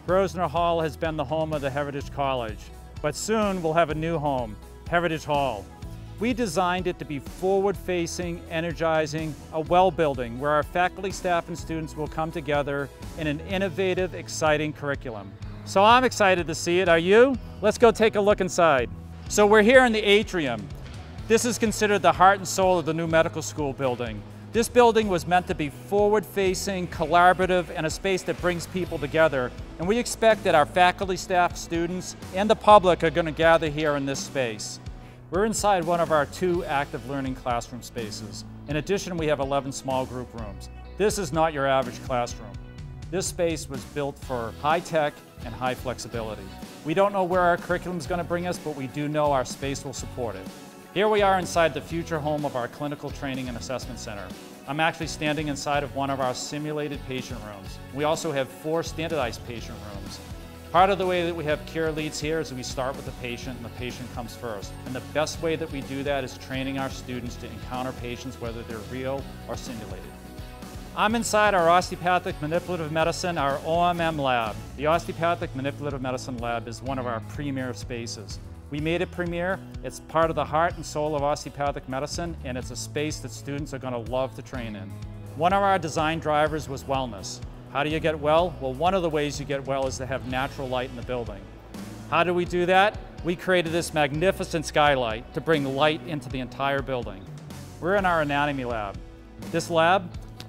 Grosvenor Hall has been the home of the Heritage College, but soon we'll have a new home, Heritage Hall. We designed it to be forward-facing, energizing, a well building where our faculty, staff, and students will come together in an innovative, exciting curriculum. So I'm excited to see it, are you? Let's go take a look inside. So we're here in the atrium. This is considered the heart and soul of the new medical school building. This building was meant to be forward-facing, collaborative, and a space that brings people together. And we expect that our faculty, staff, students, and the public are going to gather here in this space. We're inside one of our 2 active learning classroom spaces. In addition, we have 11 small group rooms. This is not your average classroom. This space was built for high tech and high flexibility. We don't know where our curriculum is going to bring us, but we do know our space will support it. Here we are inside the future home of our Clinical Training and Assessment Center. I'm actually standing inside of one of our simulated patient rooms. We also have 4 standardized patient rooms. Part of the way that we have care leads here is we start with the patient and the patient comes first. And the best way that we do that is training our students to encounter patients, whether they're real or simulated. I'm inside our Osteopathic Manipulative Medicine, our OMM lab. The Osteopathic Manipulative Medicine lab is one of our premier spaces. We made it premier. It's part of the heart and soul of osteopathic medicine, and it's a space that students are going to love to train in. One of our design drivers was wellness. How do you get well? Well, one of the ways you get well is to have natural light in the building. How do we do that? We created this magnificent skylight to bring light into the entire building. We're in our anatomy lab. This lab,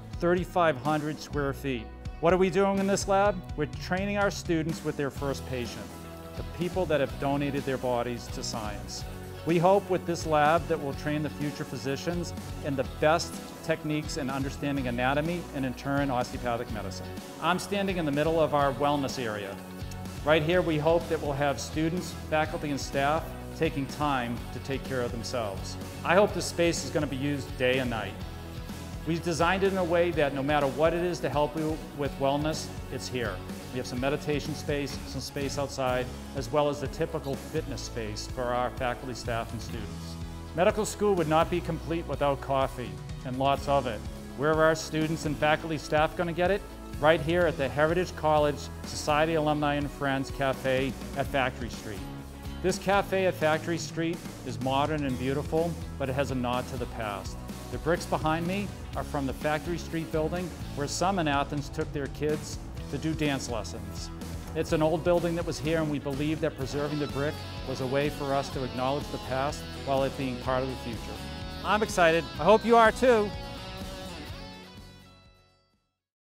3,500 square feet. What are we doing in this lab? We're training our students with their first patient, the people that have donated their bodies to science. We hope with this lab that we'll train the future physicians in the best techniques in understanding anatomy and in turn osteopathic medicine. I'm standing in the middle of our wellness area. Right here we hope that we'll have students, faculty, and staff taking time to take care of themselves. I hope this space is going to be used day and night. We've designed it in a way that no matter what it is to help you with wellness, it's here. We have some meditation space, some space outside, as well as the typical fitness space for our faculty, staff, and students. Medical school would not be complete without coffee, and lots of it. Where are our students and faculty, staff going to get it? Right here at the Heritage College Society Alumni and Friends Cafe at Factory Street. This cafe at Factory Street is modern and beautiful, but it has a nod to the past. The bricks behind me are from the Factory Street building, where some in Athens took their kids to do dance lessons. It's an old building that was here, and we believe that preserving the brick was a way for us to acknowledge the past while it being part of the future. I'm excited. I hope you are too.